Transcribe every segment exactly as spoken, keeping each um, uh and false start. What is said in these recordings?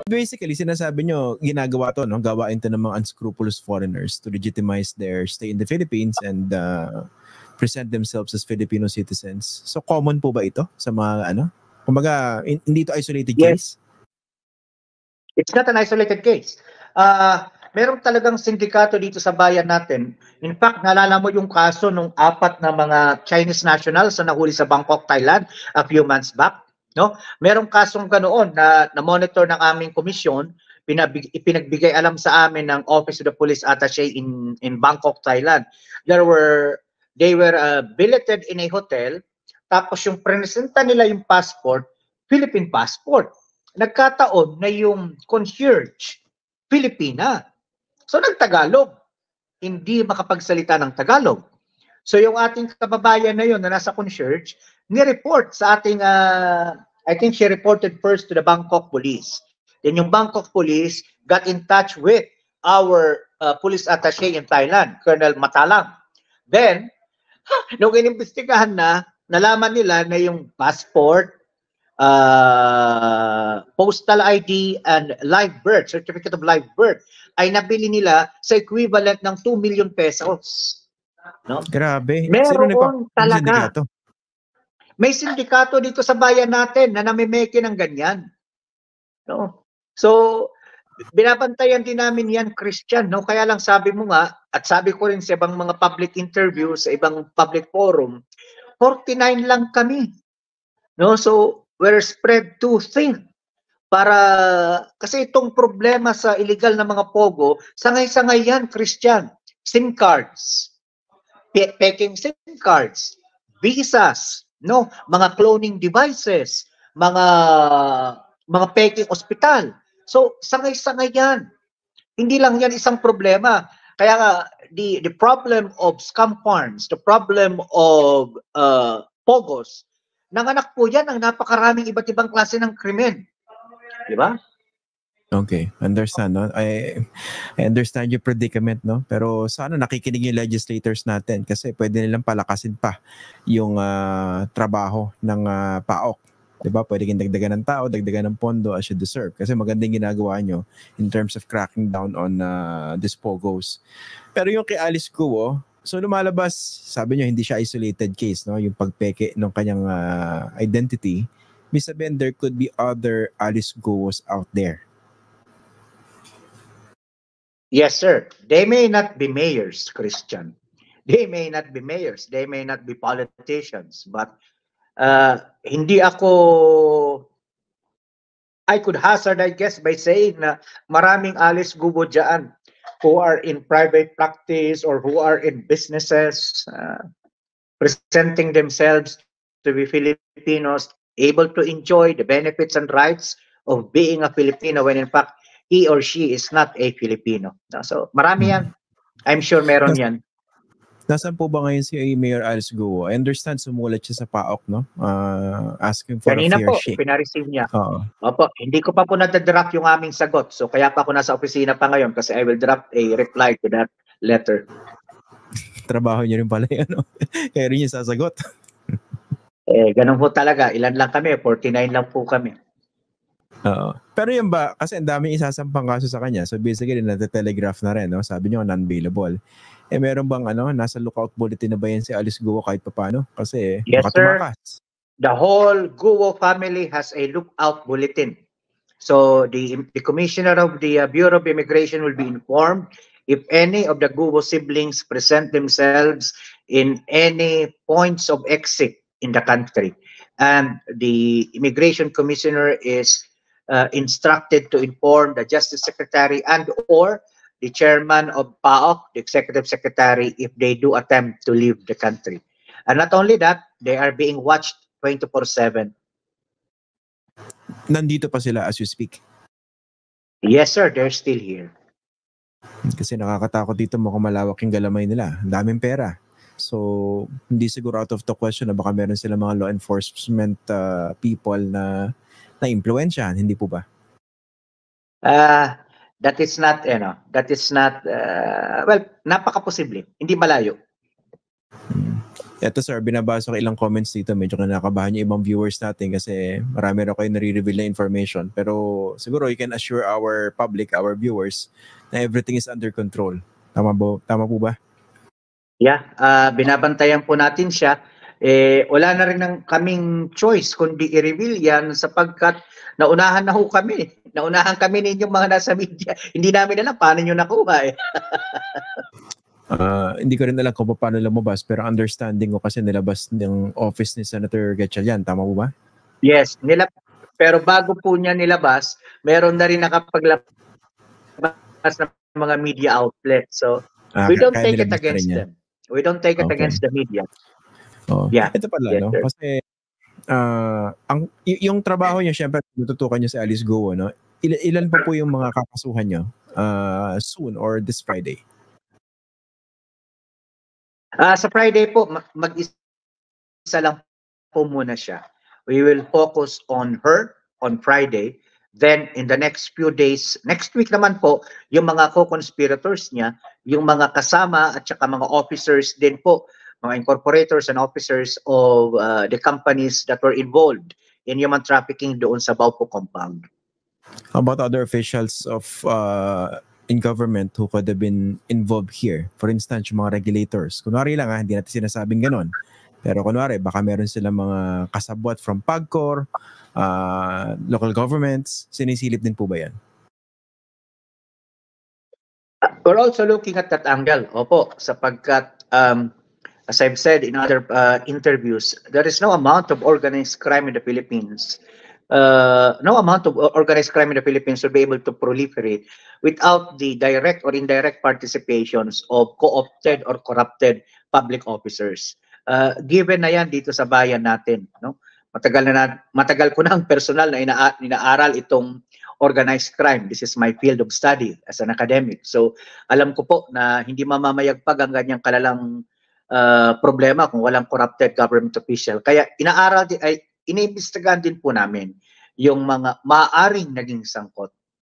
basically, sinasabi nyo, ginagawa to, no? Gawain to ng mga unscrupulous foreigners to legitimize their stay in the Philippines and uh, present themselves as Filipino citizens. So, common po ba ito sa mga, ano? Kumbaga, hindi ito isolated Yes. case? It's not an isolated case. Uh, meron talagang sindikato dito sa bayan natin. In fact, naalala mo yung kaso ng apat na mga Chinese nationals na nahuli sa Bangkok, Thailand a few months back. No? Merong kasong ganoon na na-monitor ng aming komisyon, pinabig, ipinagbigay alam sa amin ng Office of the Police Attaché in in Bangkok, Thailand. There were they were uh, billeted in a hotel, tapos yung presenta nila yung passport, Philippine passport. Nagkataon na yung concierge Filipina. So nagtagalog, hindi makapagsalita ng Tagalog. So yung ating kababayan na yun na nasa concierge, ni-report sa ating, uh, I think she reported first to the Bangkok police. Then yung Bangkok police got in touch with our uh, police attaché in Thailand, Colonel Matalang. Then, nung inimbestigahan na, nalaman nila na yung passport, uh, postal I D, and live birth, certificate of live birth, ay nabili nila sa equivalent ng two million pesos. No? Grabe. Meron talaga. Sindikato? May sindikato dito sa bayan natin na namimeke ng ganyan. No? So, binabantayan din namin yan, Christian. No? Kaya lang sabi mo nga, at sabi ko rin sa ibang mga public interviews, sa ibang public forum, forty-nine lang kami. No? So, we're spread too thin. Para, kasi itong problema sa illegal na mga pogo, sangay-sangay yan, Christian. SIM cards, pe peking SIM cards, visas, no, mga cloning devices, mga mga peking ospital. So, sangay-sangay yan. Hindi lang yan isang problema. Kaya nga, the, the problem of scam farms, the problem of uh, pogos, nanganak po yan ang napakaraming iba't ibang klase ng krimen. Di ba? Okay, understand, no? I, I understand your predicament, no? Pero sana nakikinig yung legislators natin kasi pwede nilang palakasin pa yung uh, trabaho ng uh, P A O K. Diba? Pwede kang dagdagan ng tao, dagdagan ng pondo as you deserve. Kasi magandang ginagawa nyo in terms of cracking down on uh, these pogos. Pero yung kay Alice Guo, so lumalabas, sabi nyo, hindi siya isolated case, no? Yung pagpeke ng kanyang uh, identity. May sabihin, there could be other Alice Guos out there. Yes, sir. They may not be mayors, Christian. They may not be mayors. They may not be politicians. But uh, hindi ako, I could hazard, I guess, by saying na maraming Alice Guo dyan who are in private practice or who are in businesses, uh, presenting themselves to be Filipinos, able to enjoy the benefits and rights of being a Filipino when in fact, he or she is not a Filipino. So, marami yan. I'm sure meron yan. Nasaan po ba ngayon si Mayor Alice Guo? I understand sumulat siya sa P A O K, no? Uh, asking for Kanina a fair po, shake. pinareceive niya. Uh-oh. Opo, hindi ko pa po nadadraft yung aming sagot. So, kaya pa ako nasa opisina pa ngayon kasi I will draft a reply to that letter. Trabaho niyo rin pala yan, no? Kaya rin yung sasagot. Eh, ganun po talaga. Ilan lang kami? forty-nine lang po kami. Oo. Pero yun ba, kasi ang daming isasampang kaso sa kanya, so basically nata-telegraph na rin, no? Sabi niyo non-bailable. Eh meron bang ano, nasa lookout bulletin na ba yan si Alice Guo kahit paano? Kasi yes, baka tumakas. Sir. The whole Guo family has a lookout bulletin. So the, the commissioner of the uh, Bureau of Immigration will be informed if any of the Guo siblings present themselves in any points of exit in the country. And the immigration commissioner is Uh, instructed to inform the Justice Secretary and or the chairman of P A O K, the executive secretary, if they do attempt to leave the country. And not only that, they are being watched twenty-four seven. Nandito pa sila as you speak? Yes, sir. They're still here. Kasi nakakatakot dito, mukhang malawak yung galamay nila. Ang daming pera. So, hindi siguro out of the question na baka meron sila mga law enforcement uh, people na na-impluensyahan, hindi po ba? Uh, that is not, you know, that is not, uh, well, napaka-posible. Hindi malayo. Hmm. Eto sir, binabasa ko ilang comments dito. Medyo kinakabahan yung ibang viewers natin kasi marami na kayo nare-reveal na information. Pero siguro you can assure our public, our viewers, na everything is under control. Tama, bo, tama po ba? Yeah, uh, binabantayan po natin siya. Eh, wala na rin ng kaming choice kundi i-reveal yan sapagkat naunahan na ho kami. Naunahan kami ninyong mga nasa media. Hindi namin alam paano nyo nakuha eh. Uh, hindi ko rin alam kung paano lumabas pero understanding ko kasi nilabas ng office ni Senator Gatchalian. Tama po ba? Yes, nila pero bago po niya nilabas, meron na rin nakapaglabas ng mga media outlet. So, ah, we don't take it against them. We don't take it okay. against the media. Oh. Yeah. Ito pala, yes, no? Sir. Kasi uh, ang, y- yung trabaho niyo, syempre, natutukan niyo si Alice Go, no? Il- ilan pa po yung mga kakasuhan niyo uh, soon or this Friday? Uh, sa Friday po, mag-isa lang po muna siya. We will focus on her on Friday. Then, in the next few days, next week naman po, yung mga co-conspirators niya, yung mga kasama at saka mga officers din po, mga incorporators and officers of uh, the companies that were involved in human trafficking doon sa Baupo compound. How about other officials of uh, in government who could have been involved here? For instance, yung mga regulators. Kunwari lang, ha, hindi natin sinasabing ganon. Pero kunwari, baka meron silang mga kasabwat from PAGCOR, uh, local governments. Sinisilip din po ba yan? We're also looking at that angle. Opo, sapagkat um, as I've said in other uh, interviews, there is no amount of organized crime in the Philippines. Uh, no amount of organized crime in the Philippines will be able to proliferate without the direct or indirect participations of co-opted or corrupted public officers. Uh, given na yan dito sa bayan natin, no? Matagal na, na matagal ko na ang personal na ina inaaral itong organized crime. This is my field of study as an academic. So, alam ko po na hindi mamamayagpag ang ganyang kalalang uh, problema kung walang corrupted government official. Kaya inaaral din ay iniimbestigahan din po namin yung mga maaaring naging sangkot.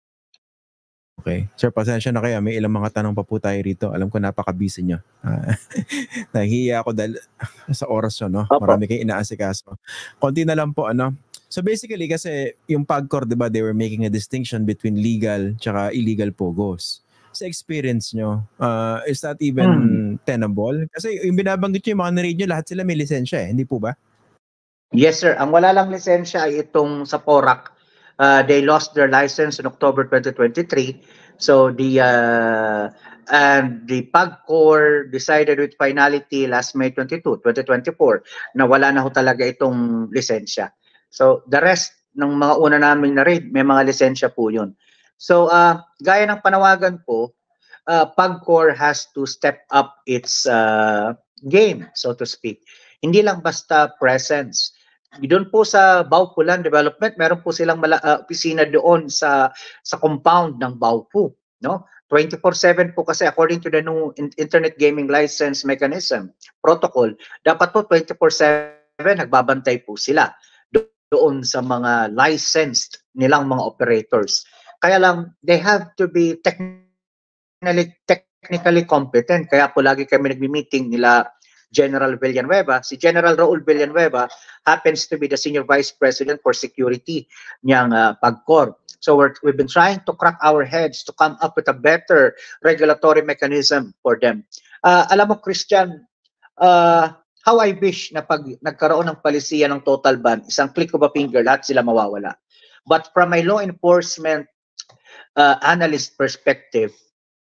Okay. Sir, pasensya na kayo. May ilang mga tanong pa po tayo rito. Alam ko napaka-busy nyo. Uh, nahihiya ako dahil sa oras nyo, no? Opo. Marami kayong inaasikaso. Konti na lang po, ano? So basically, kasi yung PAGCOR, di ba, they were making a distinction between legal tsaka illegal pogos. Sa experience nyo, uh, is that even hmm. tenable? Kasi yung binabanggit nyo, yung mga na-read nyo, lahat sila may lisensya eh. Hindi po ba? Yes, sir. Ang wala lang lisensya ay itong sa PORAC. Uh, they lost their license in October twenty twenty-three. So the uh, and the PAGCOR decided with finality last May twenty-second, twenty twenty-four na wala na ho talaga itong lisensya. So the rest ng mga una namin na raid, may mga lisensya po yun. So uh, gaya ng panawagan po, uh, PAGCOR has to step up its uh, game, so to speak. Hindi lang basta presence. Doon po sa Baupo Land Development, meron po silang mala, uh, opisina doon sa sa compound ng Baupo, no? twenty-four seven po kasi according to the new Internet Gaming License Mechanism Protocol, dapat po twenty-four seven nagbabantay po sila doon sa mga licensed nilang mga operators. Kaya lang, they have to be technically, technically competent. Kaya po lagi kami nagmi-meeting nila General Villanueva. Si General Raul Villanueva happens to be the Senior Vice President for Security niyang uh, PAGCOR. So we're, we've been trying to crack our heads to come up with a better regulatory mechanism for them. Uh, alam mo, Christian, uh, how I wish na pag nagkaroon ng palisiya ng total ban, isang click of a finger, lahat sila mawawala. But from my law enforcement uh, analyst perspective,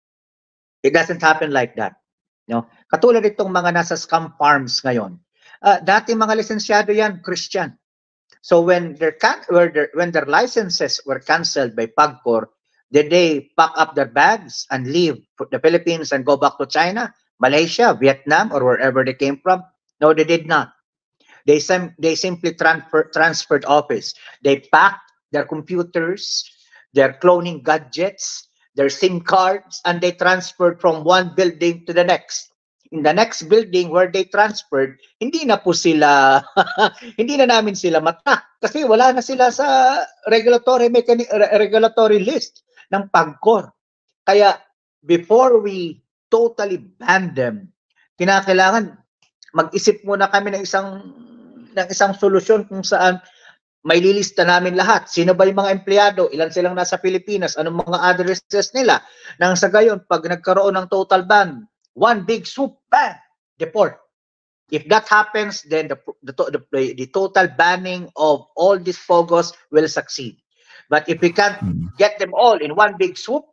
it doesn't happen like that. No? Katulad itong mga nasa scam farms ngayon. Uh, dati mga lisensyado yan, Christian. So when their, can where their, when their licenses were canceled by PAGCOR, did they pack up their bags and leave the Philippines and go back to China, Malaysia, Vietnam, or wherever they came from? No, they did not. They, sim they simply transfer transferred office. They packed their computers, their cloning gadgets, their SIM cards, and they transferred from one building to the next. In the next building where they transferred, hindi na po sila, hindi na namin sila matrack kasi wala na sila sa regulatory regulatory list ng PAGCOR. Kaya before we totally ban them, kinakailangan mag-isip muna kami ng isang ng isang solusyon kung saan may lilista namin lahat. Sino ba yung mga empleyado? Ilan silang nasa Pilipinas? Anong mga addresses nila? Nang sa gayon, pag nagkaroon ng total ban, one big swoop, bang, deport. If that happens, then the, the, the, the total banning of all these POGOs will succeed. But if we can't get them all in one big swoop,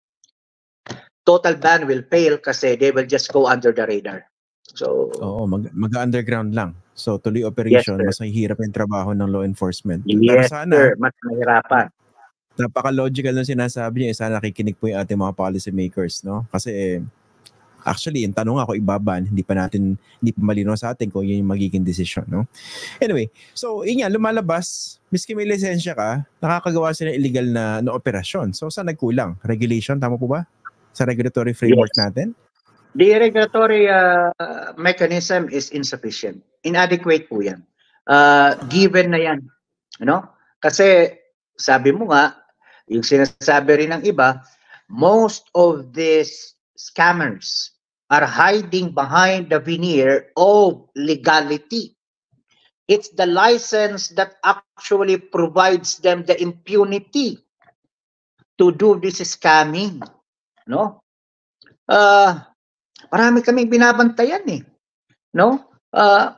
total ban will fail kasi they will just go under the radar. So, Oo, mag, mag-underground lang. So, tuloy operation, Yes, mas mahihirap yung trabaho ng law enforcement. yes, Pero sana, sir, mas mahirapan. napaka-logical ng sinasabi niyo, sana nakikinig po yung ating mga policy makers, no? Kasi, actually, yung tanong ako, ibaban, hindi pa natin, hindi pa malinaw sa atin kung yun yung magiging decision, no? Anyway, so, yun yan, lumalabas, miski may lisensya ka, nakakagawa sila ng illegal na, na operasyon. So, saan nagkulang? Regulation, tama po ba? Sa regulatory framework Yes. natin? The regulatory uh, mechanism is insufficient. Inadequate po yan. Uh, given na yan. Ano? Kasi sabi mo nga, yung sinasabi rin ng iba, most of these scammers are hiding behind the veneer of legality. It's the license that actually provides them the impunity to do this scamming. No? Uh, Marami kaming binabantayan eh. No? Uh,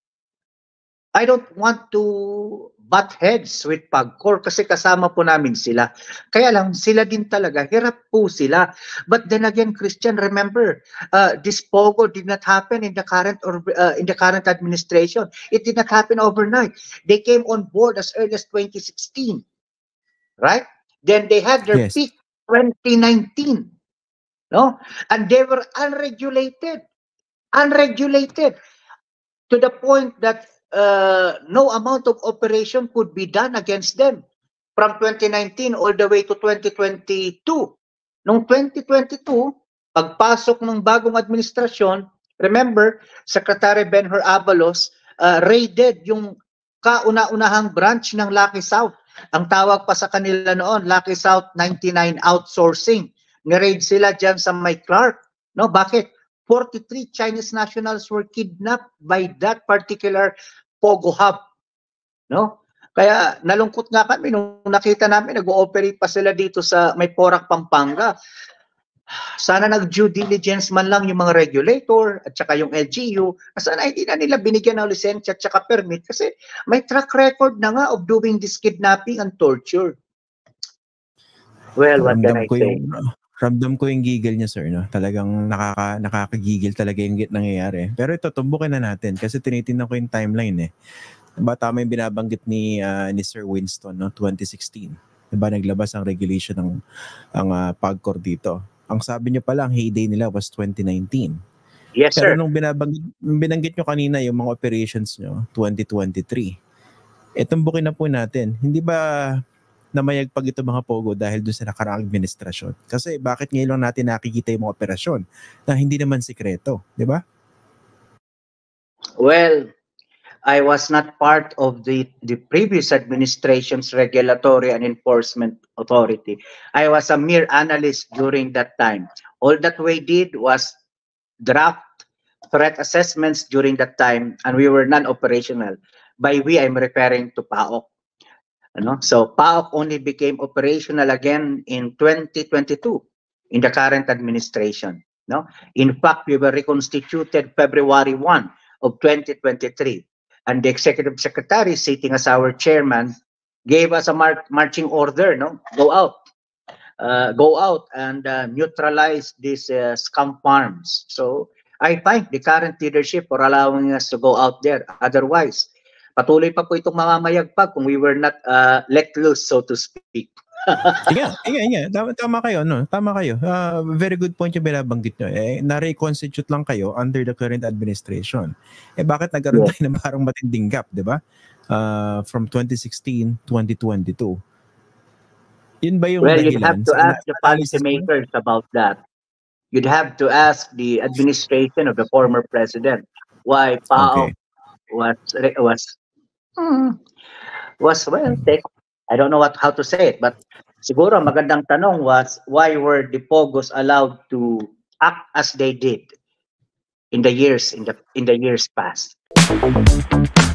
I don't want to butt heads with PAGCOR kasi kasama po namin sila. Kaya lang, sila din talaga, hirap po sila. But then again, Christian, remember, uh, this POGO did not happen in the current or uh, in the current administration. It did not happen overnight. They came on board as early as twenty sixteen. Right? Then they had their Yes. peak twenty nineteen. No? And they were unregulated, unregulated to the point that uh, no amount of operation could be done against them from twenty nineteen all the way to twenty twenty-two. Noong twenty twenty-two, pagpasok ng bagong administrasyon, remember, Secretary Benhur Abalos uh, raided yung kauna-unahang branch ng Lucky South. Ang tawag pa sa kanila noon, Lucky South ninety-nine Outsourcing. Ni-raid sila dyan sa May Clark. No, bakit? forty-three Chinese nationals were kidnapped by that particular POGO hub. No? Kaya nalungkot nga kami nung nakita namin nag-ooperate pa sila dito sa May Porac, Pampanga. Sana nag-due diligence man lang yung mga regulator at saka yung L G U. Sana hindi na nila binigyan ng lisensya at saka permit kasi may track record na nga of doing this kidnapping and torture. Well, what can I say? Yung, ramdam ko yung gigil niya, sir, no? Talagang nakaka, nakakagigil talaga yung nangyayari. Pero ito, tumbukin na natin kasi tinitingnan ko yung timeline eh. Diba tama yung binabanggit ni, uh, ni Sir Winston, no? twenty sixteen. Diba naglabas ang regulation ng ang uh, PAGCOR dito. Ang sabi niyo pala, ang heyday nila was twenty nineteen. Yes, Pero sir. nung binabanggit, binanggit nyo kanina yung mga operations nyo, twenty twenty-three. E tumbukin na po natin. Hindi ba namayag pag ito mga POGO dahil doon sa nakaraang administrasyon? Kasi bakit ngayon lang natin nakikita yung mga operasyon na hindi naman sikreto, di ba? Well, I was not part of the, the previous administration's regulatory and enforcement authority. I was a mere analyst during that time. All that we did was draft threat assessments during that time, and we were non-operational. By we, I'm referring to PAOK. Ano? So PAOK only became operational again in twenty twenty-two in the current administration. No? In fact, we were reconstituted February first of twenty twenty-three. And the executive secretary, sitting as our chairman, gave us a mar marching order, no? Go out. Uh, go out and uh, neutralize these uh, scam farms. So I thank the current leadership for allowing us to go out there. Otherwise, patuloy pa po itong mamamayagpag kung we were not uh, let loose, so to speak. Iya, iya, iya. Tama, tama kayo, no? Tama kayo. Uh, very good point yung binabanggit nyo. Eh, na-reconstitute lang kayo under the current administration. Eh, bakit nagkaroon Yeah. tayo ng parang matinding gap, di ba? Uh, from twenty sixteen, twenty twenty-two. Yun ba yung Well, dahilan? you'd have to Sa ask the analysis mo? policymakers about that. You'd have to ask the administration of the former president why PAOK Okay. was was hmm, was well take, I don't know what how to say it, but siguro ang magandang tanong was why were the POGOs allowed to act as they did? in the years in the in the years past.